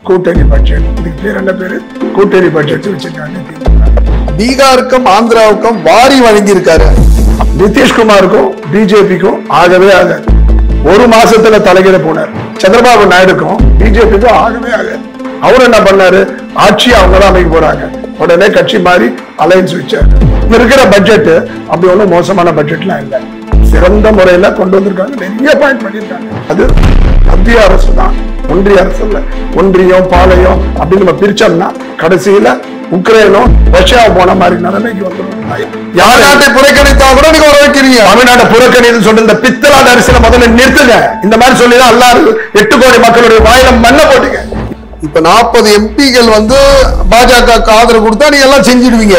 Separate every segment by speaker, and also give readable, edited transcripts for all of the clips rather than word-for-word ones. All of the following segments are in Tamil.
Speaker 1: கூட்டணி பட்ஜெட். இதுக்கு பேர் என்ன பேரு? கூட்டணி பட்ஜெட் வச்சிருக்காங்க.
Speaker 2: பீகாருக்கும் ஆந்திராவுக்கும் வாரி வழங்கி இருக்காரு.
Speaker 1: நிதிஷ்குமாருக்கும் பிஜேபிக்கும் ஆகவே ஆகாது. ஒரு மாசத்துல தலைகிற போனார். சந்திரபாபு நாயுடுக்கும் பிஜேபிக்கும் ஆகவே ஆகாது. அவர் என்ன பண்ணாரு? ஆட்சி அவங்க தான் அமைக்க போறாங்க. உடனே கட்சி மாறி அலையன்ஸ் வச்சாரு. இருக்கிற பட்ஜெட் அப்படி ஒன்றும் மோசமான பட்ஜெட்லாம் இல்லை. சிறந்த முறையில கொண்டு வந்திருக்காங்க. நிறைய பாயிண்ட் பண்ணியிருக்காங்க. அது மத்திய அரசு தான், ஒன்றிய அரசு இல்ல. ஒன்றியம் பாளையம் அப்படின்னு நம்ம பிரிச்சோம்னா கடைசியில உக்ரைனும் ரஷ்யா போன மாதிரி நிலைமைக்கு வந்துடும்.
Speaker 2: யார் நாட்டை புறக்கணித்தா கூட நீங்க வர வைக்கிறீங்க.
Speaker 1: தமிழ்நாட்டை புறக்கணின்னு சொல்ற இந்த பித்தலாத அரசியல முதல்ல நிறுத்துங்க. இந்த மாதிரி சொல்லிதான் எல்லாரும் 8 கோடி மக்களுடைய வாயில மண்ண போட்டுங்க.
Speaker 2: இப்ப 40 எம்பிகள் பாஜக ஆதரவு கொடுத்தா நீங்க எல்லாம் செஞ்சிடுவீங்க.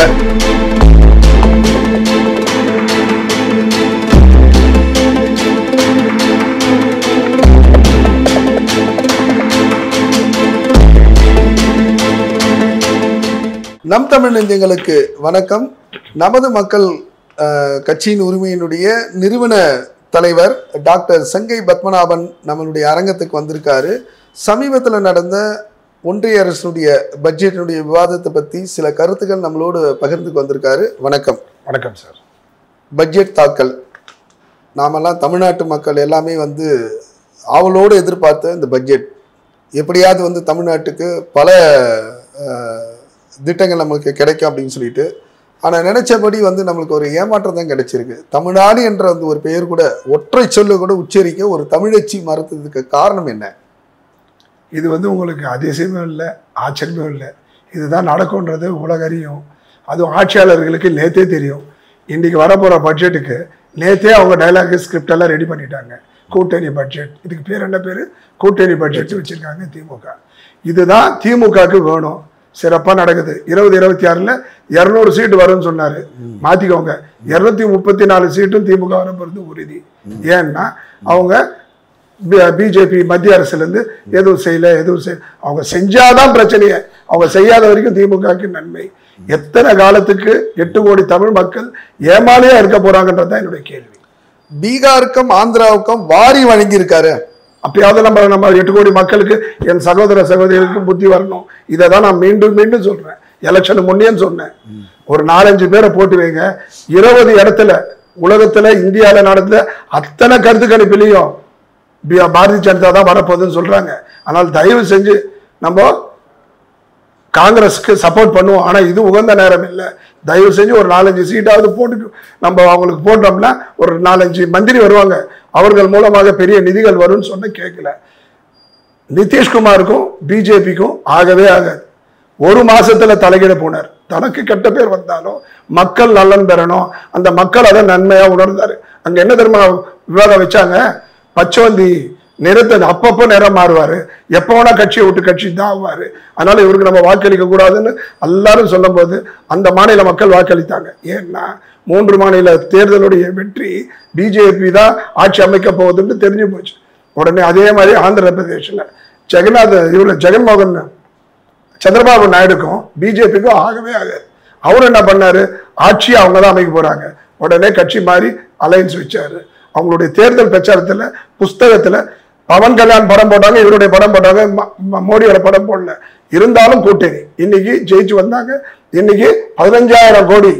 Speaker 2: நம் தமிழ் நெஞ்சங்களுக்கு வணக்கம். நமது மக்கள் கட்சியின் உரிமையினுடைய நிறுவன தலைவர் டாக்டர் சங்கை பத்மநாபன் நம்மளுடைய அரங்கத்துக்கு வந்திருக்காரு. சமீபத்தில் நடந்த ஒன்றிய அரசுடைய பட்ஜெட்டினுடைய விவாதத்தை பற்றி சில கருத்துக்கள் நம்மளோடு பகிர்ந்துக்கு வந்திருக்காரு. வணக்கம்.
Speaker 1: வணக்கம் சார்.
Speaker 2: பட்ஜெட் தாக்கல் நாமெல்லாம் தமிழ்நாட்டு மக்கள் எல்லாமே ஆவலோடு எதிர்பார்த்த இந்த பட்ஜெட் எப்படியாவது தமிழ்நாட்டுக்கு பல திட்டங்கள் நம்மளுக்கு கிடைக்கும் அப்படின்னு சொல்லிட்டு, ஆனால் நினைச்சபடி நம்மளுக்கு ஒரு ஏமாற்றம் தான் கிடைச்சிருக்கு. தமிழ்நாடு என்ற ஒரு பெயர் கூட, ஒற்றை சொல்லு கூட உச்சரிக்க ஒரு தமிழச்சி மறுத்ததுக்கு காரணம் என்ன?
Speaker 1: இது உங்களுக்கு அதிசயமும் இல்லை, ஆச்சரியமும் இல்லை. இதுதான் நடக்கும்ன்றது உலகறியும். அதுவும் ஆட்சியாளர்களுக்கு நேற்றே தெரியும். இன்னைக்கு வரப்போகிற பட்ஜெட்டுக்கு நேற்றே அவங்க டைலாக் ஸ்கிரிப்ட் எல்லாம் ரெடி பண்ணிட்டாங்க. கூட்டணி பட்ஜெட். இதுக்கு பேர் என்ன பேர்? கூட்டணி பட்ஜெட் வச்சிருக்காங்க திமுக. இதுதான் திமுகவுக்கு வேணும். சிறப்பாக நடக்குது. 2026 200 சீட்டு வரும்னு சொன்னாரு. மாத்திக்கோங்க, 234 சீட்டும் திமுக வரப்போறது உறுதி. ஏன்னா அவங்க பிஜேபி மத்திய அரசுல இருந்து எதுவும் செய்யல. அவங்க செஞ்சாதான் பிரச்சனையே. அவங்க செய்யாத வரைக்கும் திமுகவுக்கு நன்மை. எத்தனை காலத்துக்கு 8 கோடி தமிழ் மக்கள் ஏமாலியா இருக்க போறாங்கன்றதுதான் என்னுடைய கேள்வி.
Speaker 2: பீகாருக்கும் ஆந்திராவுக்கும் வாரி வழங்கி இருக்காரு.
Speaker 1: அப்பயாவது நம்ம 8 கோடி மக்களுக்கு, என் சகோதர சகோதரிகளுக்கு புத்தி வரணும். இதை தான் நான் மீண்டும் மீண்டும் சொல்றேன். எலெக்ஷன் முன்னே சொன்னேன். ஒரு 4-5 பேரை போட்டு வைங்க. 20 இடத்துல உலகத்துல இந்தியாவில நடந்த அத்தனை கருத்து கணிப்பிலையும் பாரதிய ஜனதா தான் வரப்போகுதுன்னு சொல்றாங்க. ஆனால் தயவு செஞ்சு நம்ம காங்கிரஸுக்கு சப்போர்ட் பண்ணுவோம். ஆனா இது உகந்த நேரம் இல்லை. தயவு செஞ்சு ஒரு 4-5 சீட்டாவது போட்டு நம்ம அவங்களுக்கு போட்டோம்னா ஒரு 4-5 மந்திரி வருவாங்க. அவர்கள் மூலமாக பெரிய நிதிகள் வரும்னு சொன்ன கேட்கல. நிதிஷ்குமாருக்கும் பிஜேபிக்கும் ஆகவே ஆகாது. ஒரு மாசத்துல தலைகிட போனார். தனக்கு கெட்ட பேர் வந்தாலும் மக்கள் நலன் பெறணும். அந்த மக்கள் அதை நன்மையா உணர்ந்தாரு. அங்க என்ன தெரியுமா விவாதம் வச்சாங்க? பச்சவந்தி நிறத்தை அப்பப்போ நிறம் மாறுவாரு, எப்போ வேணா கட்சியை விட்டு கட்சி தான் ஆவாரு. அதனால இவருக்கு நம்ம வாக்களிக்க கூடாதுன்னு எல்லாரும் சொல்லும் போது அந்த மாநில மக்கள் வாக்களித்தாங்க. ஏன்னா 3 மாநில தேர்தலுடைய வெற்றி பிஜேபி தான் ஆட்சி அமைக்க போகுதுன்னு தெரிஞ்சு போச்சு. உடனே அதே மாதிரி ஆந்திர பிரதேசில் ஜெகன்மோகன் சந்திரபாபு நாயுடுக்கும் பிஜேபிக்கும் ஆகவே ஆகாது. அவர் என்ன பண்ணாரு? ஆட்சியை அவங்க தான் அமைக்க போறாங்க. உடனே கட்சி மாறி அலையன்ஸ் வச்சாரு. அவங்களுடைய தேர்தல் பிரச்சாரத்துல புஸ்தகத்துல பவன் கல்யாண் படம் போட்டாங்க, இவருடைய படம் போட்டாங்க, மோடியோட படம் போடல. இருந்தாலும் கூட்டணி இன்னைக்கு ஜெயிச்சு வந்தாங்க. இன்னைக்கு 15,000 கோடி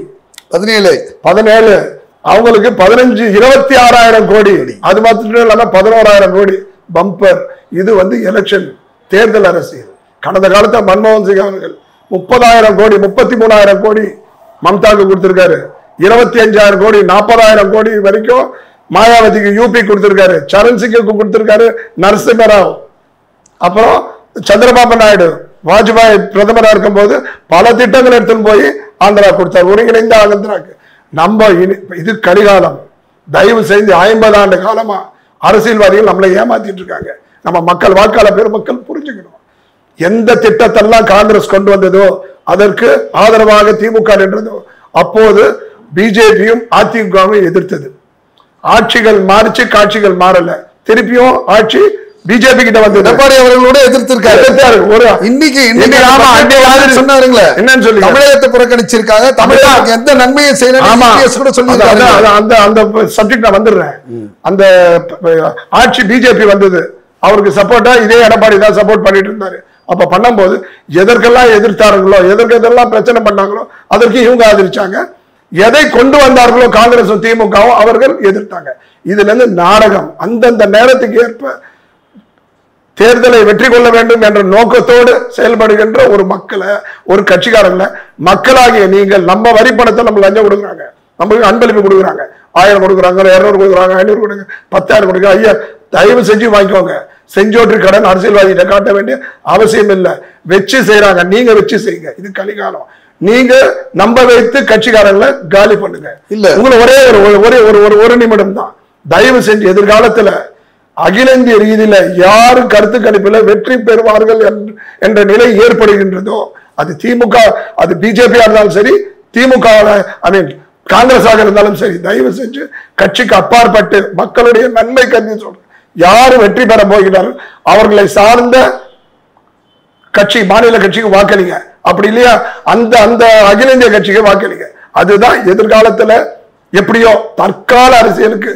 Speaker 1: 17 அவங்களுக்கு 15 26,000 கோடி. அது மாத்திரம் இல்லாம 11,000 கோடி பம்பர். இது எலெக்ஷன் தேர்தல் அரசியல். கடந்த காலத்துல மன்மோகன் சிங் அவர்கள் 30,000 கோடி 33,000 கோடி மம்தாவுக்கு கொடுத்திருக்காரு. 25,000 கோடி 40,000 கோடி வரைக்கும் மாயாவதிக்கு யூபி கொடுத்திருக்காரு. சரண் சிங்குக்கு கொடுத்திருக்காரு. நரசிம்மராவ், அப்புறம் சந்திரபாபு நாயுடு வாஜ்பாய் பிரதமராக இருக்கும் போது பல திட்டங்கள் எடுத்துன்னு போய் ஆந்திரா கொடுத்தார். ஒருங்கிணைந்த ஆந்திராக்கு. நம்ம இது கலிகாலம். தயவு செய்து 50 ஆண்டு காலமா அரசியல்வாதிகள் நம்மளை ஏமாத்திட்டு இருக்காங்க. நம்ம மக்கள், வாக்காளர் பெருமக்கள் புரிஞ்சுக்கணும். எந்த திட்டத்தெல்லாம் காங்கிரஸ் கொண்டு வந்ததோ அதற்கு ஆதரவாக திமுக நின்றதோ அப்போது பிஜேபியும் அதிமுகவும் எதிர்த்தது. ஆட்சிகள் மாறிச்சு, காட்சிகள் மாறல. திருப்பியும் ஆட்சி பிஜேபி கிட்ட வந்து
Speaker 2: எடப்பாடி அவர்களோட எதிர்த்திருக்காரு. இன்னைக்கு சொன்னாருங்களே என்னன்னு சொல்லி தமிழகத்தை புறக்கணிச்சிருக்காங்க. தமிழக எந்த நன்மையை செய்யணும்
Speaker 1: அந்த சப்ஜெக்ட் நான் வந்துடுறேன். அந்த ஆட்சி பிஜேபி வந்தது, அவருக்கு சப்போர்ட்டா இதே எடப்பாடி தான் சப்போர்ட் பண்ணிட்டு இருந்தாரு. அப்ப பண்ணும்போது எதற்கெல்லாம் எதிர்த்தார்களோ, எதற்கெல்லாம் பிரச்சனை பண்ணாங்களோ அதற்கு இவங்க ஆதரிச்சாங்க. எதை கொண்டு வந்தார்களோ காங்கிரசும் திமுகவும் அவர்கள் எதிர்த்தாங்க. இதுல இருந்து நாடகம் அந்தந்த நேரத்துக்கு ஏற்ப தேர்தலை வெற்றி கொள்ள வேண்டும் என்ற நோக்கத்தோடு செயல்படுகின்ற ஒரு மக்களை, ஒரு கட்சிக்காரங்களை, மக்களாகிய நீங்கள் நம்ம வரி பணத்தை நம்ம லஞ்சம் கொடுக்குறாங்க, நமக்கு அன்பளிப்பு கொடுக்குறாங்க, 1000 கொடுக்குறாங்க, 200 கொடுக்குறாங்க, 500 கொடுங்க, 10,000 கொடுங்க. ஐயா தயவு செஞ்சு வாங்கிக்கோங்க. செஞ்சோற்று கடன் அரசியல்வாதிகிட்ட காட்ட வேண்டிய அவசியம் இல்லை. வச்சு செய்யறாங்க, நீங்க வச்சு செய்யுங்க. இது கலிகாலம். நீங்க நம்ப வைத்து கட்சிக்காரங்களை காலி பண்ணுங்க. இல்ல உங்களை ஒரே நிமிடம் தான். தயவு செஞ்சு எதிர்காலத்துல அகில இந்திய ரீதியில யாரு கருத்து கணிப்பில் வெற்றி பெறுவார்கள் என்ற நிலை ஏற்படுகின்றதோ, அது திமுக, அது பிஜேபியா இருந்தாலும் சரி, திமுக காங்கிரஸாக இருந்தாலும் சரி, தயவு செஞ்சு கட்சிக்கு அப்பாற்பட்டு மக்களுடைய நன்மை கருதி சொல்றேன். யாரு வெற்றி பெற போகிறார்கள் அவர்களை சார்ந்த கட்சி, மாநில கட்சிக்கு வாக்களிங்க. அப்படி இல்லையா அந்த அந்த அகில இந்திய கட்சிக்கு வாக்களிங்க. அதுதான் எதிர்காலத்துல எப்படியோ தற்கால அரசியலுக்கு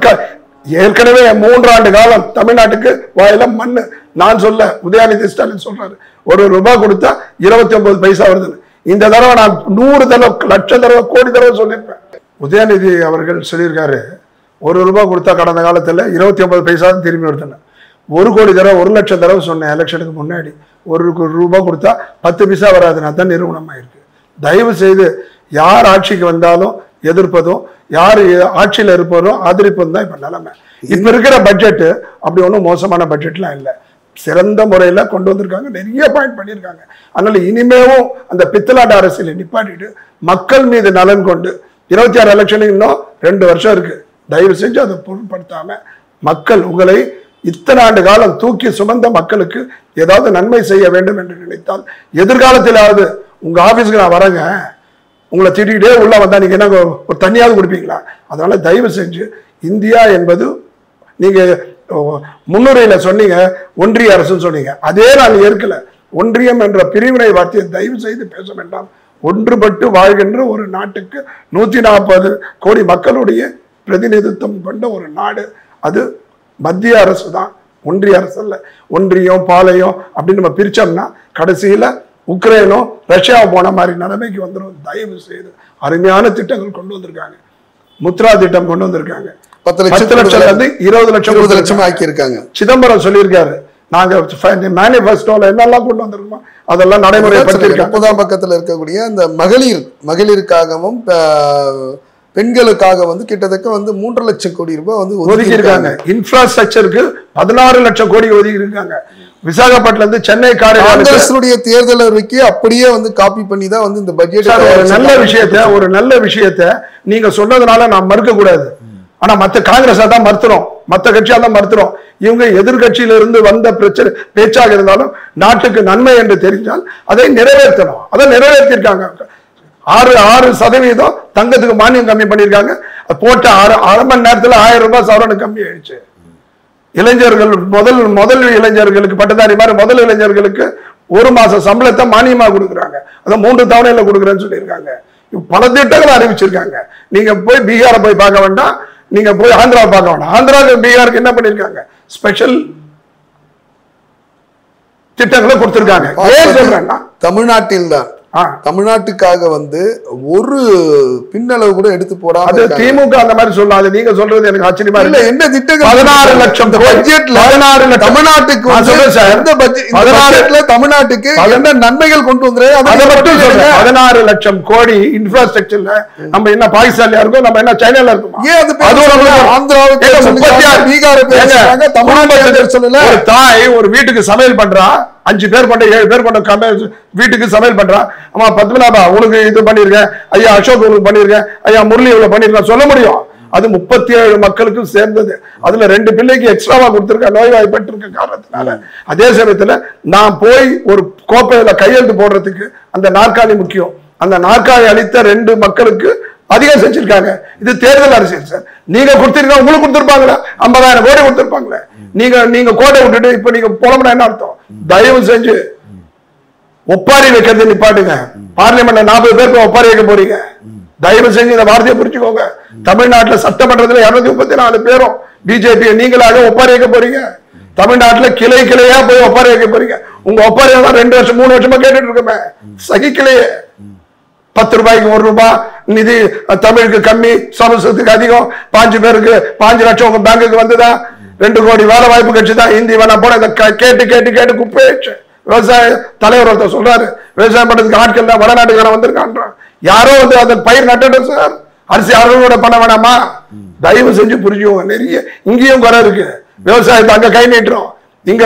Speaker 1: ஏற்கனவே 3 ஆண்டு காலம் தமிழ்நாட்டுக்கு வாயில மண்ணு. நான் சொல்ல, உதயநிதி ஸ்டாலின் சொல்றாரு 1 ரூபாய் கொடுத்தா 29 பைசா வருதுன்னு. இந்த தடவை நான் 100 தடவை, லட்சம் தடவை, கோடி தடவை சொல்லியிருப்பேன். உதயநிதி அவர்கள் சொல்லியிருக்காரு 1 ரூபாய் கொடுத்தா கடந்த காலத்துல 29 பைசா திரும்பி வருதுன்னு. 1 கோடி தடவை, 1 லட்சம் தடவை சொன்னேன் எலெக்ஷனுக்கு முன்னாடி. 1 ரூபாய் கொடுத்தா 10 பைசா வராதுன்னு தான் நிறுவனமா இருக்கு. தயவு செய்து யார் ஆட்சிக்கு வந்தாலும் எதிர்ப்பதும், யார் ஆட்சியில் இருப்பதும் ஆதரிப்பதும் தான் இப்ப நிலைமை. இப்ப இருக்கிற பட்ஜெட் அப்படி ஒன்றும் மோசமான பட்ஜெட்லாம் இல்லை, சிறந்த முறையில கொண்டு வந்திருக்காங்க, நிறைய பாயிண்ட் பண்ணியிருக்காங்க. அதனால இனிமேவும் அந்த பித்தலாட்ட அரசியலை நிப்பாட்டிட்டு மக்கள் மீது நலன் கொண்டு 26 எலெக்ஷனுக்கு இன்னும் 2 வருஷம் இருக்கு. தயவு செஞ்சு அதை பொருட்படுத்தாம மக்கள் உங்களை இத்தனை ஆண்டு காலம் தூக்கி சுமந்த மக்களுக்கு ஏதாவது நன்மை செய்ய வேண்டும் என்று நினைத்தால் எதிர்காலத்திலாவது உங்க ஆபீஸ்க்கு நான் வரேங்க, உங்களை திட்டிகிட்டே உள்ள வந்தா நீங்க என்ன ஒரு தனியாவது கொடுப்பீங்களா? அதனால தயவு செஞ்சு இந்தியா என்பது நீங்க முன்னுரையில சொன்னீங்க ஒன்றிய அரசுன்னு சொன்னீங்க, அதே நான் ஏற்கல. ஒன்றியம் என்ற பிரிவினை வார்த்தையை தயவு செய்து பேச வேண்டாம். ஒன்றுபட்டு வாழ்கின்ற ஒரு நாட்டுக்கு 140 கோடி மக்களுடைய பிரதிநிதித்துவம் கொண்ட ஒரு நாடு, அது மத்திய அரசு தான், ஒன்றிய அரசு அல்ல. ஒன்றியம் பாளையம் அப்படின்னு நம்ம பிரிச்சோம்னா கடைசியில உக்ரைனும் ரஷ்யாவும் போன மாதிரி நிலைமைக்கு வந்துடும். தயவு செய்து அருமையான திட்டங்கள் கொண்டு வந்திருக்காங்க. முத்ரா திட்டம் கொண்டு வந்திருக்காங்க. 10 லட்சம் இருந்து 20 லட்சம் ஆக்கி இருக்காங்க. சிதம்பரம் சொல்லியிருக்காரு, நாங்க மேனிஃபெஸ்டோல என்னெல்லாம் கொண்டு வந்திருக்கோம் அதெல்லாம் நடைமுறைப்படுத்திருக்காங்க. 30ஆம் பக்கத்துல இருக்கக்கூடிய அந்த மகளிருக்காகவும் பெண்களுக்காக கிட்டத்தட்ட 3 லட்சம் கோடி ரூபாய் ஒதுக்கி இருக்காங்க. இன்ஃப்ராஸ்ட்ரக்சருக்கு 16 லட்சம் கோடி ஒதுக்கி இருக்காங்க. விசாகப்பட்டினம் இருந்து சென்னை காங்கிரசுடைய தேர்தல் அறிக்கை அப்படியே காப்பி பண்ணி தான் இந்த பட்ஜெட். ஒரு நல்ல விஷயத்தை நீங்க சொன்னதுனால நான் மறுக்க கூடாது. ஆனா மத்த காங்கிரஸா தான் மறுத்துறோம், மத்த கட்சியா தான் மறுத்துறோம். இவங்க எதிர்கட்சியில இருந்து வந்த பிரச்சனை பேச்சாக இருந்தாலும் நாட்டுக்கு நன்மை என்று தெரிஞ்சால் அதை நிறைவேற்றணும். அதை நிறைவேற்றிருக்காங்க. 6% தங்கத்துக்கு மானியம் கம்மி பண்ணிருக்காங்க. போட்ட 1/2 மணி நேரத்துல 1000 ரூபாய் சவரனுக்கு கம்மி ஆயிடுச்சு. இளைஞர்கள் முதல் இளைஞர்களுக்கு பட்டதாரி மாதிரி முதல் இளைஞர்களுக்கு 1 மாச சம்பளத்தை மானியமா கொடுக்குறாங்க. அதை 3 தவணையில கொடுக்குறேன்னு சொல்லியிருக்காங்க. பல திட்டங்களை அறிவிச்சிருக்காங்க. நீங்க போய் பீகாரை போய் பார்க்க வேண்டாம், நீங்க போய் ஆந்திராவை பார்க்க வேண்டாம். ஆந்திராவுக்கு பீகாருக்கு என்ன பண்ணிருக்காங்க? ஸ்பெஷல் திட்டங்களை கொடுத்திருக்காங்க. ஏன் சொல்றேன்னா தமிழ்நாட்டில் தான், தமிழ்நாட்டுக்காக ஒரு பின்னளவு கூட எடுத்து போடாம அது திமுக அந்த மாதிரி சொல்லாது. நீங்க சொல்றது எனக்கு ஆச்சரியமா இல்ல. என்ன திட்டங்கள்? 16 லட்சம் பட்ஜெட்ல 16 லட்சம் தமிழ்நாட்டுக்கு இந்த பட்ஜெட்ல தமிழ்நாட்டுக்கு என்ன நன்மைகள் கொண்டு வந்தே அதை மட்டும் சொல்லுங்க. 16 லட்சம் கோடி இன்ஃப்ராஸ்ட்ரக்சர்ல நம்ம என்ன பாகிஸ்தான்ல இருக்கோம், நம்ம என்ன சைனால இருக்கோம்? ஏன் அது ஆந்திராவுக்கு 36 பீகார் பேசுறாங்க, தமிழ்நாட்டுல சொல்லல. ஒரு தாய் ஒரு வீட்டுக்கு சமையல் பண்றா, 5 பேர் கொண்ட 7 பேர் கொண்ட வீட்டுக்கு சமையல் பண்றான். அம்மா பத்மநாபா உனக்கு இது பண்ணிருக்கேன், ஐயா அசோக் உனக்கு பண்ணிருக்கேன், ஐயா முரளி இவ்வளவு பண்ணிருக்கேன் சொல்ல முடியும். அது 37 மக்களுக்கும் சேர்ந்தது. அதுல 2 பிள்ளைக்கு எக்ஸ்ட்ராவா கொடுத்திருக்க, நோய்வாய்ப்பட்டு இருக்க காரணத்தினால. அதே சமயத்துல நான் போய் ஒரு கோப்பையில கையெழுத்து போடுறதுக்கு அந்த நாற்காலி முக்கியம். அந்த நாற்காலி அளித்த 2 மக்களுக்கு அதிகம் செஞ்சிருக்காங்க. இது தேர்தல் அரசியல் சார். நீங்க கொடுத்திருக்கா, உங்களுக்கு கொடுத்திருப்பாங்களா? 50,000 கோடி கொடுத்திருப்பாங்களே. நீங்க கோட்டை விட்டுட்டு இப்ப நீங்க புலம்புனா என்ன அர்த்தம்? தயவு செஞ்சு ஒப்பாரி வைக்கிறது நிப்பாட்டுங்க. பார்லிமெண்ட்ல 40 பேருக்கு ஒப்பாரி வைக்க போறீங்க. தயவு செஞ்சு இந்த வார்த்தையை புரிஞ்சுக்கோங்க. தமிழ்நாட்டுல சட்டமன்றத்துல 234 பேரும் பிஜேபி நீங்களாக ஒப்பாரி வைக்க போறீங்க. தமிழ்நாட்டுல கிளை கிளையா போய் ஒப்பாரி வைக்க போறீங்க. உங்க ஒப்பாரி 2 வருஷம் 3 வருஷமா கேட்டுட்டு இருக்கமே, சகிக்கலையே. 10 ரூபாய்க்கு 1 ரூபாய் நிதி தமிழுக்கு கம்மி, சமஸ்கிருதத்துக்கு அதிகம், 5 பேருக்கு 5 லட்சம் உங்க பேங்குக்கு வந்ததா, 2 கோடி வேலை வாய்ப்பு கிடைச்சுதான், ஹிந்தி வேணா போன கேட்டு கேட்டு கேட்டு குப்பையாச்சு. விவசாய தலைவர் ஒருத்தர் சொல்றாரு, விவசாயம் பண்றதுக்கு ஆட்கள் தான் வடநாட்டுக்காரன் வந்திருக்கான்றான். யாரோ வந்து அந்த பயிர் நட்டுட்டோம் சார், அரிசி அறுவடை பண்ண வேணாமா? தயவு செஞ்சு புரிஞ்சுவோங்க. நிறைய இங்கேயும் குறை இருக்கு. விவசாயத்தை அங்க கை நீட்டுறோம். இங்க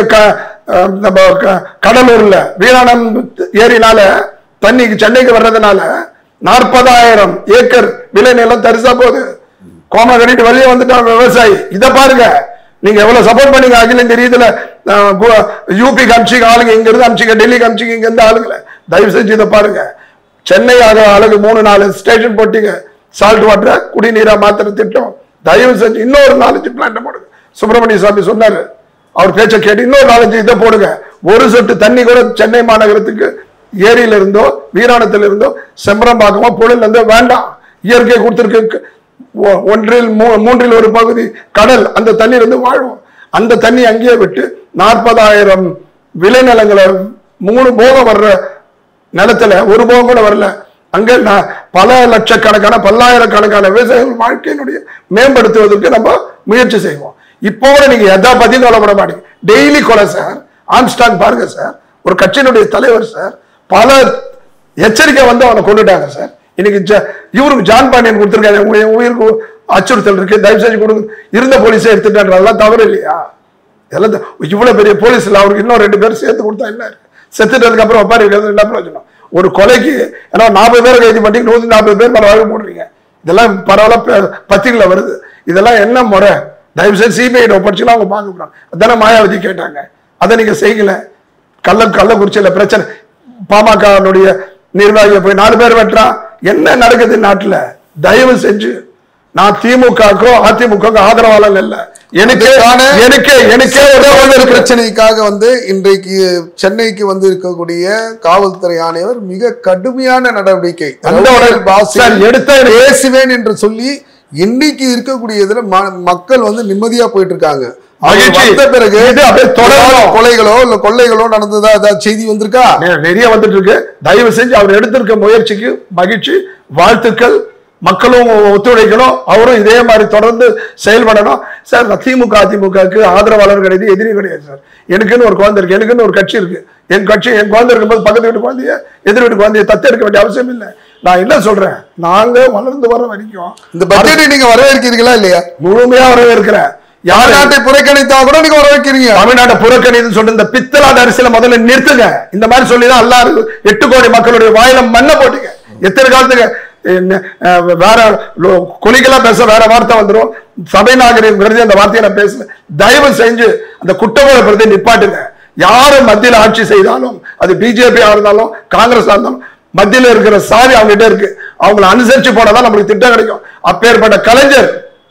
Speaker 1: கடலூர்ல வீராணம் ஏரினால தண்ணி சென்னைக்கு வர்றதுனால 40,000 ஏக்கர் விளைநிலம் தரிசா போகுது. கோம கட்டிட்டு வெளியே வந்துட்டான் விவசாயி. இதை பாருங்க, நீங்க எவ்வளவு சப்போர்ட் பண்ணீங்க. அகில இந்த ரீதியில யூபிக்கு அமிச்சிங்க ஆளுங்க, இங்க இருந்து அமிச்சிங்க, டெல்லிக்கு அமிச்சிங்க, இங்க இருந்து ஆளுங்களை. தயவு செஞ்சு இதை பாருங்க. சென்னை அழகு 3-4 ஸ்டேஷன் போட்டீங்க, சால்ட் வாட்டரை குடிநீரா மாத்திர திட்டம். தயவு செஞ்சு இன்னொரு 4 பிளான்ட் போடுங்க. சுப்பிரமணிய சாமி சொன்னாரு, அவர் பேச்சை கேட்டு இன்னொரு 4 இதை போடுங்க. ஒரு சொட்டு தண்ணி கூட சென்னை மாநகரத்துக்கு ஏரியில இருந்தோ வீராணத்துல இருந்தோ செம்பரம்பாக்கமோ புழல் இருந்தோ வேண்டாம். இயற்கை கொடுத்திருக்கு 1/3 பகுதி கடல், அந்த தண்ணீர் இருந்து வாழும். அந்த தண்ணி அங்கேயே விட்டு 40,000 விளைநிலங்களை 3 போகம் வர்ற நிலத்துல 1 போகம் கூட வரல. அங்க பல லட்சக்கணக்கான பல்லாயிரக்கணக்கான விவசாயிகள் வாழ்க்கையினுடைய மேம்படுத்துவதற்கு நம்ம முயற்சி செய்வோம். இப்போ கூட நீங்க எதை பத்தி கவலைப்பட மாட்டீங்க. டெய்லி கொலை சார். ஆம்ஸ்டாங் பாருங்க சார், ஒரு கட்சியினுடைய தலைவர் சார், பல எச்சரிக்கை வந்து அவனை கொண்டுட்டாங்க சார். இன்னைக்கு இவருக்கு ஜான் பாண்டியன் கொடுத்துருக்காங்க, உயிருக்கு அச்சுறுத்தல் இருக்கு, தயவு செஞ்சு கொடுங்க. இருந்த போலீஸை எடுத்துட்டாங்க, தவறு இல்லையா? இதெல்லாம் இவ்வளவு பெரிய போலீஸ் இல்ல, அவருக்கு இன்னும் 2 பேர் சேர்த்து கொடுத்தா என்ன இருக்கு? செத்துட்டதுக்கு அப்புறம் ஒப்பாரி என்ன பிரயோஜனம்? ஒரு கொலைக்கு ஏன்னா 40 பேர் கைது பண்ணி 140 பேர் மேல வழக்கு போடுறீங்க. இதெல்லாம் பரவாயில்ல, பத்திரிகையில வருது. இதெல்லாம் என்ன முறை? தயவு செய்து சிபிஐ ஒப்படைச்சுலாம் அவங்க பார்க்க போறாங்க. அதான மாயாவதி கேட்டாங்க, அதை நீங்க செய்யல. கள்ளக்குறிச்சியில பிரச்சனை, பாமகனுடைய நிர்வாகியை போய் 4 பேர் வெட்டுறான். என்ன நடக்குது நாட்டுல? தயவு செஞ்சு நான் திமுகக்கோ அதிமுக ஆதரவாளர் இல்ல. எனக்கே
Speaker 2: ஒரு பிரச்சனைக்காக வந்து இன்றைக்கு சென்னைக்கு வந்து இருக்கக்கூடிய காவல்துறை ஆணையர் மிக கடுமையான நடவடிக்கை பேசுவேன் என்று சொல்லி இன்னைக்கு இருக்கக்கூடிய இதுல மக்கள் வந்து நிம்மதியா போயிட்டு இருக்காங்க. பிறகு கொலைகளோ இல்ல கொள்ளைகளோ நடந்ததா ஏதாவது செய்தி வந்திருக்கா?
Speaker 1: நிறைய வந்துட்டு இருக்கு. தயவு செஞ்சு அவர் எடுத்திருக்க முயற்சிக்கு மகிழ்ச்சி, வாழ்த்துக்கள். மக்களும் ஒத்துழைக்கணும், அவரும் இதே மாதிரி தொடர்ந்து செயல்படணும் சார். திமுக அதிமுகவுக்கு ஆதரவாளர் கிடையாது, எதிரி கிடையாது சார். எனக்குன்னு ஒரு குழந்தை இருக்கு, எனக்குன்னு ஒரு கட்சி இருக்கு. என் கட்சி என் குழந்தை இருக்கும்போது பக்கத்து வீட்டு குழந்தைய எதிர் வீட்டு குழந்தைய தத்தெடுக்க வேண்டிய அவசியம் இல்லை. நான் என்ன சொல்றேன், நாங்க வளர்ந்து வர வரைக்கும்
Speaker 2: இந்த பட்ஜெட்டை நீங்க வரவேற்கிறீங்களா இல்லையா?
Speaker 1: முழுமையா வரவேற்கிறேன்.
Speaker 2: தமிழ்நாட்டை புறக்கணித்தா கூட நீங்க வரவேற்கிறீங்க.
Speaker 1: தமிழ்நாட்டை புறக்கணித்து சொல்ற இந்த பித்தலாட்ட அரசியல முதல்ல நிறுத்துங்க. இந்த மாதிரி சொல்லிதான் எல்லாரும் 8 கோடி மக்களுடைய வாயில மண்ண போட்டீங்க. எத்தனை காலத்துக்கு வேற கொலிகளா பேச வேற வார்த்தை வந்துடும். சபை நாகரிகம் அந்த வார்த்தையை நான் பேசல. தயவு செஞ்சு அந்த குற்றவாளி நிப்பாட்டுங்க. யாரு மத்தியில் ஆட்சி செய்தாலும், அது பிஜேபியா இருந்தாலும் காங்கிரஸ் இருந்தாலும், மத்தியில் இருக்கிற சாரி அவங்க கிட்ட இருக்கு. அவங்களை அனுசரிச்சு போனாதான் நம்மளுக்கு திட்டம் கிடைக்கும். அப்பேற்பட்ட கலைஞர்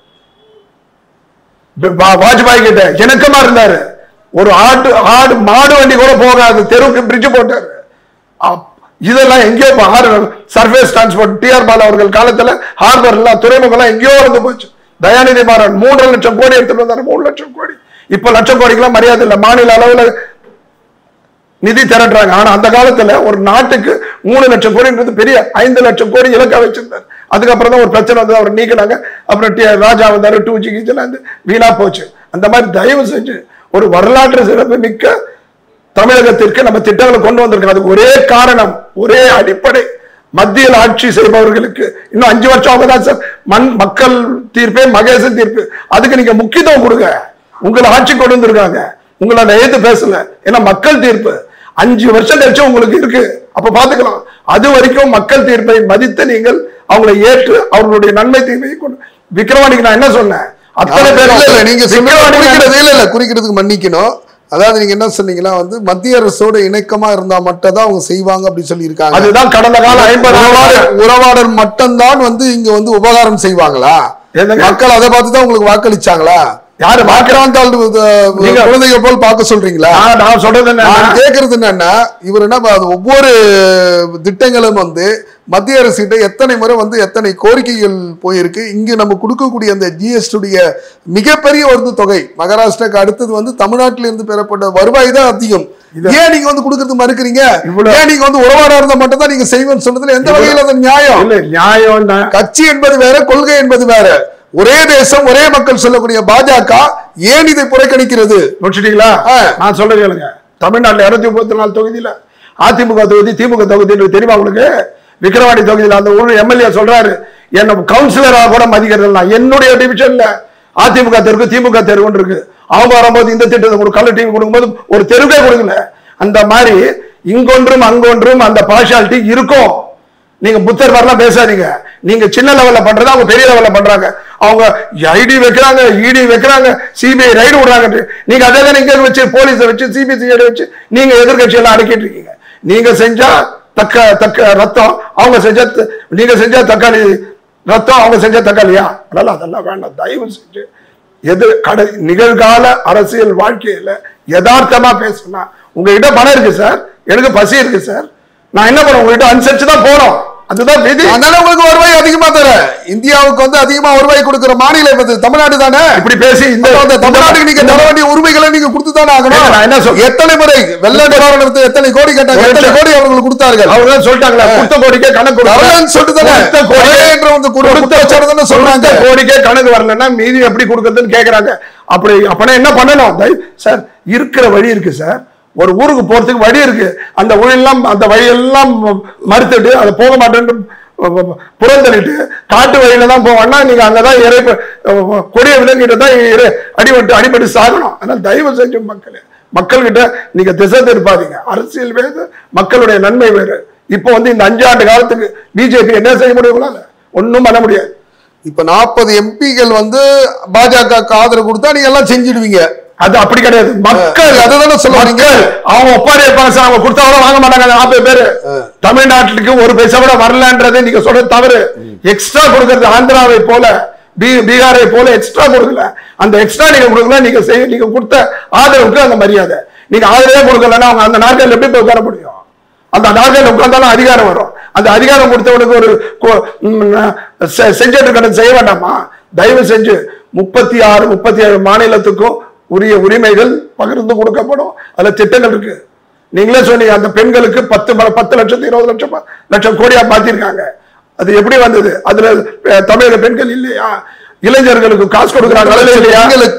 Speaker 1: வாஜ்பாய் கிட்ட இணக்கமா இருந்தாரு. ஒரு மாடு வண்டி கூட போகாது தெருவுக்கு பிரிட்ஜ் போட்டாரு. இதெல்லாம் எங்கேயோ சர்ஃபேஸ் டிரான்ஸ்போர்ட் டிஆர் பாலு அவர்கள் காலத்துல ஹார்பர் எல்லாம் துறைமுகம் எல்லாம் எங்கேயோ இருந்து போச்சு. தயாநிதி மாறன் 3 லட்சம் கோடி எடுத்துட்டு வந்தாரு. 3 லட்சம் கோடி. இப்ப லட்சம் கோடிக்கெல்லாம் மரியாதை இல்லை. மாநில அளவுல நிதி திரட்டுறாங்க. ஆனா அந்த காலத்துல ஒரு நாட்டுக்கு 3 லட்சம் கோடின்றது பெரிய 5 லட்சம் கோடி இலக்கா வச்சிருந்தாரு. அதுக்கப்புறம் தான் ஒரு பிரச்சனை வந்து அவர் நீக்கினாங்க. அப்புறம் ராஜா வந்தாரு, 2G வீணா போச்சு. அந்த மாதிரி தயவு செஞ்சு ஒரு வரலாற்று சிறப்பு மிக்க தமிழகத்திற்கு நம்ம திட்டங்களை கொண்டு வந்திருக்கோம். அதுக்கு ஒரே காரணம், ஒரே அடிப்படை, மத்தியில் ஆட்சி செய்பவர்களுக்கு இன்னும் 5 வருஷம் ஆகுதான் சார். மக்கள் தீர்ப்பே மகேசன் தீர்ப்பு. அதுக்கு நீங்க முக்கியத்துவம் கொடுங்க. உங்களை ஆட்சி கொண்டு வந்திருக்காங்க, உங்களை நான் எதிர்த்து பேசல. ஏன்னா மக்கள் தீர்ப்பு 5 வருஷம் கழிச்சு உங்களுக்கு இருக்கு, அப்ப பாத்துக்கலாம். அது வரைக்கும் மக்கள் தீர்ப்பை மதித்து நீங்கள் அவங்களை ஏற்று அவர்களுடைய நன்மை தீர்ப்பை கொண்டு. விக்ரவாணிக்கு நான் என்ன சொன்னேன், அத்தனை பேர்
Speaker 2: நீங்க குறிக்கிறதுக்கு மன்னிக்கணும். அதாவது நீங்க என்ன சொன்னீங்கன்னா வந்து மத்திய அரசோட இணக்கமா இருந்தா மட்டும் தான் அவங்க செய்வாங்க அப்படின்னு சொல்லி இருக்காங்க.
Speaker 1: அதுதான் கடந்த கால 50
Speaker 2: உறவாடல் மட்டும்தான் வந்து இங்க வந்து உபகாரம் செய்வாங்களா? மக்கள் அதை பார்த்துதான் உங்களுக்கு வாக்களிச்சாங்களா?
Speaker 1: யாரு
Speaker 2: வாக்குறாந்தால் குழந்தைங்க போல் பார்க்க சொல்றீங்களா?
Speaker 1: நான் சொல்றது
Speaker 2: நான் கேட்கறது என்னன்னா, இவர் என்ன ஒவ்வொரு திட்டங்களும் வந்து மத்திய அரசிட்ட எத்தனை முறை வந்து எத்தனை கோரிக்கைகள் போயிருக்கு. இங்கு நம்ம கொடுக்கக்கூடிய அந்த ஜிஎஸ்டியுடைய மிகப்பெரிய ஒரு தொகை மகாராஷ்டிராக்கு அடுத்தது வந்து தமிழ்நாட்டில இருந்து பெறப்பட்ட வருவாய் தான் அதிகம். ஏன் நீங்க வந்து கொடுக்கறது மறுக்கிறீங்க? ஏன் நீங்க வந்து உறவாடா இருந்தா மட்டும் தான் நீங்க செய்வேன்னு சொன்னதுல எந்த வகையில் அது நியாயம்?
Speaker 1: நியாயம்
Speaker 2: கட்சி என்பது வேற, கொள்கை என்பது வேற. ஒரே தேசம் ஒரே மக்கள் சொல்லக்கூடிய பாஜக ஏன் இதை புறக்கணிக்கிறது?
Speaker 1: முடிச்சிட்டீங்களா? நான் சொல்றேன் கேளுங்க. தமிழ்நாட்டில் 234 தொகுதியில அதிமுக தொகுதி திமுக தொகுதி தெரியுமா உங்களுக்கு? விக்கிரவாண்டி தொகுதியில் அந்த ஊர் எம்எல்ஏ சொல்றாரு, என்ன கவுன்சிலராக கூட மதிக்கிறது. என்னுடைய டிவிஷன்ல அதிமுக தெருக்கு திமுக தெருவுன்னு இருக்கு. அவங்க வரும்போது இந்த திட்டத்தை ஒரு கலர் டிவி கொடுக்கும்போது ஒரு தெருவே கொடுக்கல. அந்த மாதிரி இங்கொன்றும் அங்கொன்றும் அந்த பார்ஷாலிட்டி இருக்கும். நீங்க புத்தர் மாதிரிலாம் பேசாதீங்க. நீங்க சின்ன லெவல்ல பண்றது அவங்க பெரிய லெவல்ல பண்றாங்க. அவங்க ஐடி வைக்கிறாங்க, இடி வைக்கிறாங்க, சிபிஐ ரைடு விடுறாங்க. நீங்க அதே தான் நீங்க வச்சு போலீஸை வச்சு சிபிசிஐடி வச்சு நீங்க எதிர்கட்சியெல்லாம் அடக்கிட்டு இருக்கீங்க. நீங்க செஞ்சா தக்க ரத்தம், அவங்க செஞ்சா நீங்க செஞ்சா தக்காளி ரத்தம், அவங்க செஞ்சா தக்காளியா? அதெல்லாம் வேண்டாம். தயவு செஞ்சு நிகழ்கால அரசியல் வாழ்க்கையில யதார்த்தமா பேசுனா, உங்ககிட்ட பணம் இருக்கு சார், எனக்கு பசி இருக்கு சார், நான் என்ன பண்ண உங்ககிட்ட அனுசரிச்சு தான் போறோம். அதுதான் விதி. அதனால உங்களுக்கு வருவாய் அதிகமா தர. இந்தியாவுக்கு வந்து அதிகமா வருவாய் கொடுக்கிற மாநிலம் தமிழ்நாடு தானே. இப்படி பேசி இந்த தமிழ்நாட்டுக்கு நீங்க தர வேண்டிய உரிமைகளை நீங்க கொடுத்து தானே ஆகணும். நான் என்ன சொல்றேன், எத்தனை முறை வெள்ள நிவாரணத்தை எத்தனை கோடி கேட்டாங்க, எத்தனை கோடி அவங்களுக்கு கொடுத்தார்கள். அவங்க சொல்லிட்டாங்களா கொடுத்த கோடிக்கே கணக்கு சொல்லிட்டு தானே சொல்றாங்க. கோடிக்கே கணக்கு வரலன்னா மீதி எப்படி கொடுக்கறதுன்னு கேக்குறாங்க. அப்படி அப்பனா என்ன பண்ணணும் சார்? இருக்கிற வழி இருக்கு சார். ஒரு ஊருக்கு போறதுக்கு வழி இருக்கு. அந்த வழியெல்லாம் மறுத்துட்டு அதை போக மாட்டேன்னு புறந்தள்ளிட்டு காட்டு வழியில தான் போவான்னா நீங்க அங்கதான் கொடிய விலங்கிட்ட தான் அடிபட்டு சாகணும். அதனால தயவு செஞ்சு மக்கள்கிட்ட நீங்க திசை திருப்பாதீங்க. அரசியல் வேறு, மக்களுடைய நன்மை வேறு. இப்போ வந்து இந்த 5 ஆண்டு காலத்துக்கு பிஜேபி என்ன செய்ய முடியுங்களா? ஒன்னும் பண்ண முடியாது. இப்ப 40 எம்பிகள் வந்து பாஜக ஆதரவு கொடுத்தா நீங்க எல்லாம் செஞ்சிடுவீங்க. அது அப்படி கிடையாது. மக்கள் அதுதானே சொல்லுவாங்க. அவங்க ஒப்பாரி இருப்பாங்க, அவங்க கொடுத்தா வாங்க மாட்டாங்க. 40 பேரு தமிழ்நாட்டுக்கு ஒரு பைசா கூட வரலன்றது நீங்க சொல்றது தவறு. எக்ஸ்ட்ரா கொடுக்கறது ஆந்திராவை போல பீகாரை போல எக்ஸ்ட்ரா கொடுக்கல. அந்த எக்ஸ்ட்ரா நீங்க கொடுக்கல, நீங்க கொடுத்த ஆதரவுக்கு அந்த மரியாதை. நீங்க ஆதரவே கொடுக்கலன்னா அவங்க அந்த நாட்கள் எப்படி போய் உட்கார முடியும்? அந்த நாட்கள் உட்கார்ந்தாலும் அதிகாரம் வரும். அந்த அதிகாரம் கொடுத்தவனுக்கு ஒரு செஞ்சுட்டு கடை செய்ய வேண்டாமா? தயவு செஞ்சு 36 37 மாநிலத்துக்கும் உரிய உரிமைகள் பகிர்ந்து கொடுக்கப்படும். அதுல திட்டங்கள் இருக்கு. நீங்களே சொன்னீங்க அந்த பெண்களுக்கு 10 லட்சம் 20 லட்சம் கோடியா மாத்திருக்காங்க. அது எப்படி வந்தது? அதுல தமிழக பெண்கள் இல்லையா? இளைஞர்களுக்கு காசு கொடுக்குறாங்க இல்லையா?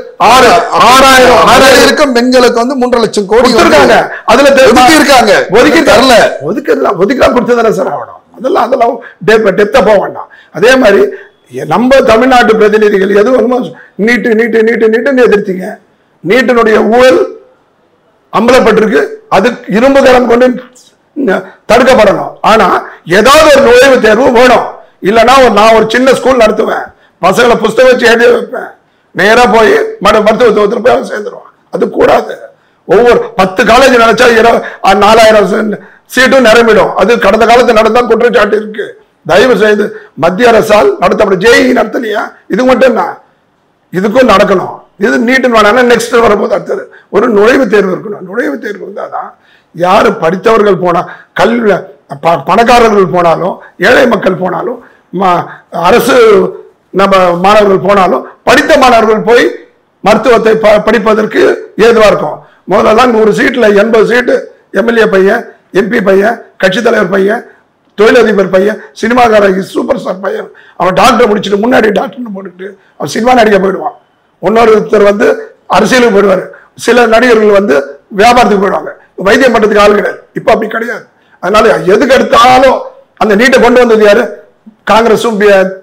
Speaker 1: 6000 பெண்களுக்கு வந்து 3 லட்சம் கோடி இருக்காங்க. அதுல ஒதுக்கி தரல. ஒதுக்கலாம் கொடுத்ததானே சார் ஆகணும். அதெல்லாம் டெப்தா போக வேண்டாம். அதே மாதிரி நம்ம தமிழ்நாட்டு பிரதிநிதிகள் எதுவும் நீட்டுன்னு எதிர்த்தீங்க. நீட்டினுடைய ஊழல் அம்பலப்பட்டிருக்கு. அது இரும்பு கரம் கொண்டு தடுக்கப்படணும். ஆனா ஏதாவது ஒரு நுழைவுத் தேர்வு வேணும். இல்லைன்னா நான் ஒரு சின்ன ஸ்கூல் நடத்துவேன், பசங்களை புஸ்தகம் வச்சு எழுதி வைப்பேன், நேரா போய் மருத்துவத்தில் போய் சேர்ந்துருவான். அது கூடாது. ஒவ்வொரு 10 காலேஜ் நினைச்சா 4000 சீட்டும் நிரம்பிடும். அது கடந்த காலத்தில் நடந்தால் குற்றச்சாட்டு இருக்கு. தயவு செய்து மத்திய அரசால் நடத்தப்படும் ஜேஇ நடத்தலையா? இது மட்டும் என்ன, இதுக்கும் நடக்கணும். இது நீட்டு வேணா நெக்ஸ்ட் வரும்போது அடுத்தது ஒரு நுழைவுத் தேர்வு இருக்கணும். நுழைவுத் தேர்வு இருந்தாதான் யாரு படித்தவர்கள் போனா, கல்வி பணக்காரர்கள் போனாலும் ஏழை மக்கள் போனாலும் அரசு நம்ம மாணவர்கள் போனாலும் படித்த மாணவர்கள் போய் மருத்துவத்தை படிப்பதற்கு ஏதுவா இருக்கும். முதல்ல 100 சீட்ல 80 சீட்டு எம்எல்ஏ பையன், எம்பி பையன், கட்சி தலைவர் பையன், தொழிலதிபர் பையன், சினிமாக்கார சூப்பர் ஸ்டார் பையன். அவன் டாக்டர் முடிச்சுட்டு முன்னாடி டாக்டர்னு போட்டுட்டு அவன் சினிமா நடிக்க போயிடுவான். இன்னொருத்தர் வந்து அரசியலுக்கு போயிடுவாரு. சில நடிகர்கள் வந்து வியாபாரத்துக்கு போயிடுவாங்க. வைத்தியம் பண்றதுக்கு ஆள் கிடையாது. இப்ப அப்படி கிடையாது. அதனால எதுக்கு எடுத்தாலும் அந்த நீட்டை கொண்டு வந்தது யாரு? காங்கிரஸும்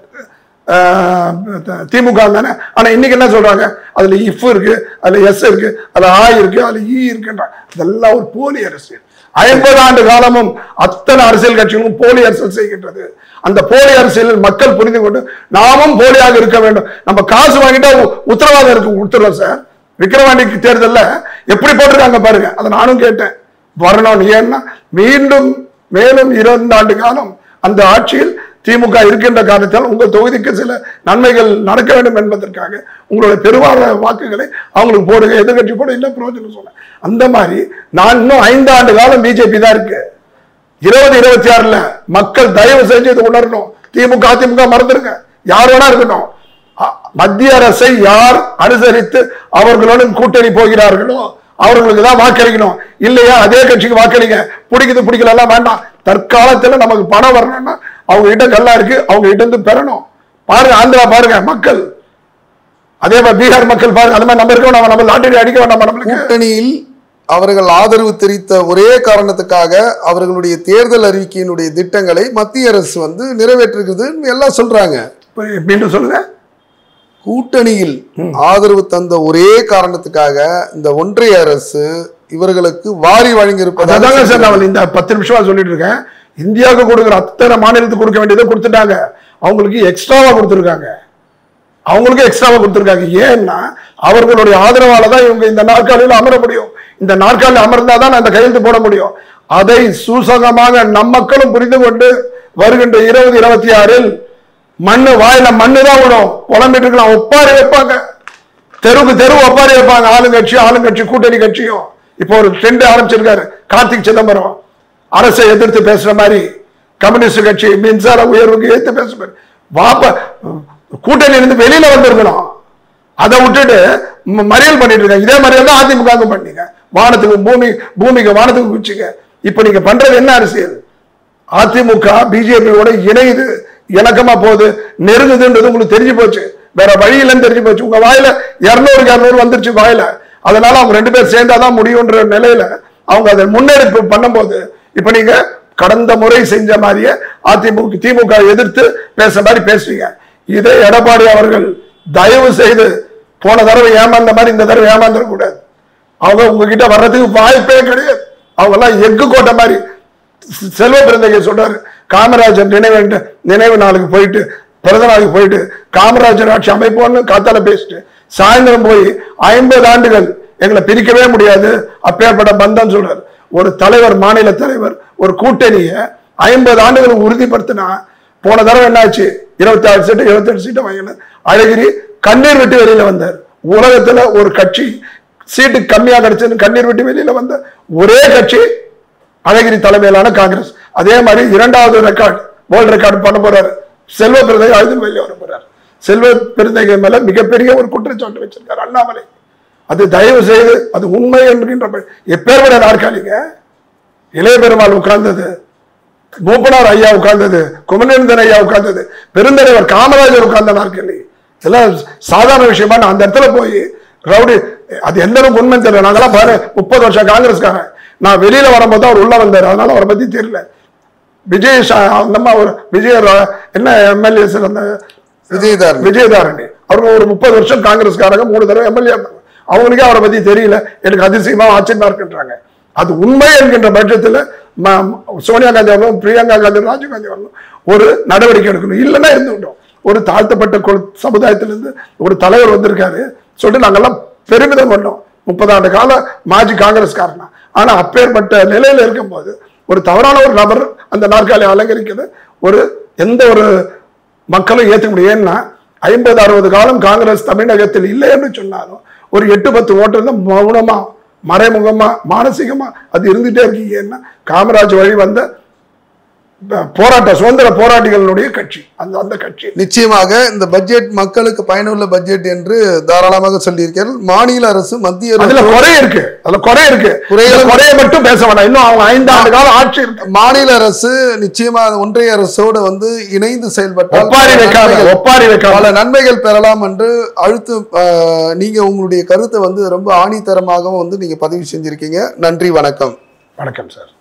Speaker 1: திமுக தானே. ஆனா இன்னைக்கு என்ன சொல்றாங்க? அதுல இஃப் இருக்கு, அதுல எஸ் இருக்கு, அதுல ஆ இருக்கு, அதுல இ இருக்குன்றாங்க. அதெல்லாம் ஒரு போலி அரசியல். 50 ஆண்டு காலமும் அத்தனை அரசியல் கட்சிகளும் போலி அரசியல் செய்கின்றது. அந்த போலி அரசியலில் மக்கள் புரிந்து கொண்டு நாமும் போலியாக இருக்க வேண்டும். நம்ம காசு வாங்கிட்டா உத்தரவாதம் இருக்கு கொடுத்துருவோம் சார். விக்கிரவாண்டிக்கு தேர்தல்ல எப்படி போட்டிருக்காங்க பாருங்க. அதை நானும் கேட்டேன் வரணும். ஏன்னா மீண்டும் மேலும் 2 ஆண்டு காலம் அந்த ஆட்சியில் திமுக இருக்கின்ற காரணத்தால் உங்கள் தொகுதிக்கு சில நன்மைகள் நடக்க வேண்டும் என்பதற்காக உங்களுடைய பெரும்பாலான வாக்குகளை அவங்களுக்கு போடுங்க, எதிர்கட்சி போட என்ன பிரயோஜனம் சொன்னேன். அந்த மாதிரி நான் இன்னும் 5 ஆண்டு காலம் பிஜேபி தான் இருக்கு. 2026ல மக்கள் தயவு செஞ்சு இது உணரணும். திமுக அதிமுக மறந்துருங்க, யார் வேணா இருக்கட்டும். மத்திய அரசை யார் அனுசரித்து அவர்களுடன் கூட்டணி போகிறார்களோ அவர்களுக்கு தான் வாக்களிக்கணும். இல்லையா அதே கட்சிக்கு வாக்களிங்க. பிடிக்குது பிடிக்கல எல்லாம் வேண்டாம். தற்காலத்துல நமக்கு பணம் வரணும்னா அவங்க கிட்ட கல்லா இருக்கு, அவங்க கிட்ட இருந்து பெறணும். பாருங்க ஆந்திரா பாருங்க மக்கள், அதே மாதிரி பீகார் மக்கள் பாருங்க. அந்த மாதிரி நம்ம இருக்க வேண்டாம், நம்ம லாட்டரி அடிக்க வேண்டாம். நம்மளுக்கு
Speaker 2: கூட்டணியில் அவர்கள் ஆதரவு தெரிவித்த ஒரே காரணத்துக்காக அவர்களுடைய தேர்தல் அறிக்கையினுடைய திட்டங்களை மத்திய அரசு வந்து நிறைவேற்றுகிறது எல்லாம் சொல்றாங்க.
Speaker 1: மீண்டும் சொல்லுங்க.
Speaker 2: கூட்டணியில் ஆதரவு தந்த ஒரே காரணத்துக்காக இந்த ஒன்றிய அரசு இவர்களுக்கு வாரி வழங்கியிருப்பதாக
Speaker 1: சார் நான் இந்த 10 நிமிஷமா சொல்லிட்டு இருக்கேன். இந்தியாவுக்கு கொடுக்குற அத்தனை மாநிலத்துக்கு கொடுக்க வேண்டியதை கொடுத்துட்டாங்க. அவங்களுக்கு எக்ஸ்ட்ராவா கொடுத்துருக்காங்க. ஏன்னா அவர்களுடைய ஆதரவால தான் இவங்க இந்த நாற்காலியில் அமர முடியும். இந்த நாற்காலில் அமர்ந்தாதான் அந்த கையெழுத்து போட முடியும். அதை சூசகமாக நம் மக்களும் புரிந்து கொண்டு வருகின்ற 2026 மண்ணு வாயில மண்ணு தான் விடும். புலம்பிட்டு இருக்கலாம். ஒப்பாரி வைப்பாங்க, தெருவுக்கு தெருவு ஒப்பாரி வைப்பாங்க. ஆளுங்கட்சி கூட்டணி கட்சியும் இப்போ ஒரு ட்ரெண்ட் ஆரம்பிச்சிருக்காரு. கார்த்திக் சிதம்பரம் அரசை எதிர்த்து பேசுற மாதிரி, கம்யூனிஸ்ட் கட்சி மின்சார உயர்வுக்கு எதிர்த்து பேசுற மாதிரி கூட்டணி இருந்து வெளியில வந்திருக்கணும். அதை விட்டுட்டு மறியல் பண்ணிட்டு இருக்காங்க. இதே மறியல் தான் அதிமுக பண்ணீங்க. வானத்துக்கு பூமிக்கு வானத்துக்கு குச்சிங்க. இப்ப நீங்க பண்றது என்ன அரசியல்? அதிமுக பிஜேபியோட இணையுது, இணக்கமா போகுது, நெருங்குதுன்றது உங்களுக்கு தெரிஞ்சு போச்சு. வேற வழி இல்லைன்னு தெரிஞ்சு போச்சு. உங்க வாயில 200 வந்துருச்சு வாயில. அதனால அவங்க 2 பேர் சேர்ந்தாதான் முடியும்ன்ற நிலையில அவங்க அதை முன்னெடுப்பு பண்ணும்போது இப்ப நீங்க கடந்த முறை செஞ்ச மாதிரியே திமுக எதிர்த்து பேச மாதிரி பேசுறீங்க. இதை எடப்பாடி அவர்கள் தயவு செய்து போன தடவை ஏமாந்த மாதிரி இந்த தடவை ஏமாந்துடக்கூடாது. அவங்க உங்ககிட்ட வர்றதுக்கு வாய்ப்பே கிடையாது. அவங்க எல்லாம் எஃகு கோட்டை மாதிரி. செல்வ பிறந்தகை சொல்றாரு, காமராஜர் நினைவு நாளுக்கு போயிட்டு பிறந்த நாளுக்கு போயிட்டு காமராஜர் ஆட்சி அமைப்போன்னு காத்தால பேசிட்டு சாயந்தரம் போய் 50 ஆண்டுகள் எங்களை பிரிக்கவே முடியாது அப்பேற்பட்ட பந்தம் சொல்றாரு. ஒரு தலைவர், மாநில தலைவர் ஒரு கூட்டணியை 50 ஆண்டுகள் உறுதிப்படுத்தினா, போன தடவை என்னாச்சு? 26 சீட்டு 78 சீட்டு வாங்கின அழகிரி கண்ணீர் விட்டு வெளியில வந்தார். உலகத்துல ஒரு கட்சி சீட்டு கம்மியா கிடைச்சது கண்ணீர் விட்டு வெளியில வந்த ஒரே கட்சி அழகிரி தலைமையிலான காங்கிரஸ். அதே மாதிரி 2வது வேர்ல்ட் ரெக்கார்டு பண்ண போறாரு. செல்வ பெருந்தகை அழுது வெளியே வர போறாரு. செல்வ பெருந்தகை மேல மிகப்பெரிய ஒரு குற்றச்சாட்டு வச்சிருக்காரு அண்ணாமலை. அது தயவு செய்து அது உண்மை என்கின்ற எப்பேற்பட்ட நாற்காலிங்க. இளைய பெருமாள் உட்கார்ந்தது, மூப்பனார் ஐயா உட்கார்ந்தது, குமரேந்தன் ஐயா உட்கார்ந்தது, பெருந்தலைவர் காமராஜர் உட்கார்ந்த நாற்காலி. இதெல்லாம் சாதாரண விஷயமா? அந்த இடத்துல போய் ரவுடி அது எல்லாரும் உண்மை தெரியல. நாங்கெல்லாம் பாரு 30 வருஷம் காங்கிரஸ்காரன். நான் வெளியில வரும்போது அவர் உள்ள வந்தார், அதனால அவரை பத்தி தெரியல. விஜய் என்ன எம்எல்ஏ அந்த விஜயதாரணி அவருக்கு ஒரு 30 வருஷம் காங்கிரஸ்காரங்க 3 தடவை எம்எல்ஏ. அவங்களுக்கே அவரை பத்தி தெரியல. எனக்கு அதிசயமா ஆச்சரியமா இருக்குன்றாங்க. அது உண்மை என்கின்ற பட்சத்துல சோனியா காந்தி அவர்களும் பிரியங்கா காந்தி ராஜீவ் காந்தி அவர்களும் ஒரு நடவடிக்கை எடுக்கணும். இல்லைன்னா இருந்துவிட்டோம். ஒரு தாழ்த்தப்பட்ட சமுதாயத்திலிருந்து ஒரு தலைவர் வந்திருக்காரு சொல்லிட்டு நாங்கெல்லாம் பெருமிதம் பண்ணோம். 30 ஆண்டு கால மாஜி காங்கிரஸ்காரனா. ஆனா அப்பேற்பட்ட நிலையில இருக்கும்போது ஒரு தவறான ஒரு நபர் அந்த நாற்காலியை அலங்கரிக்கிறது எந்த ஒரு மக்களும் ஏற்றுக்க முடியும். ஏன்னா 50-60 காலம் காங்கிரஸ் தமிழகத்தில் இல்லை என்று சொன்னாலும் ஒரு 8-10 ஓட்டு தான் மௌனமா மறைமுகமா மானசீகமா அது இருந்துட்டே இருக்கீங்க. ஏன்னா காமராஜ் வழி வந்த சுதந்திர போராட்டிகளுடைய கட்சி அந்த கட்சி.
Speaker 2: நிச்சயமாக இந்த பட்ஜெட் மக்களுக்கு பயனுள்ள பட்ஜெட் என்று தாராளமாக சொல்லியிருக்கிறார். மாநில அரசு மத்திய
Speaker 1: குறையை மட்டும் பேச வேண்டாம். இன்னும் அவங்க 5 ஆண்டு காலம் ஆட்சி இருக்கு.
Speaker 2: மாநில அரசு நிச்சயமாக ஒன்றிய அரசோடு இணைந்து செயல்பட்டால்
Speaker 1: ஒப்பாரி
Speaker 2: பல நன்மைகள் பெறலாம் என்று நீங்க உங்களுடைய கருத்தை ரொம்ப ஆணித்தரமாக நீங்க பதிவு செஞ்சிருக்கீங்க. நன்றி, வணக்கம்.
Speaker 1: வணக்கம் சார்.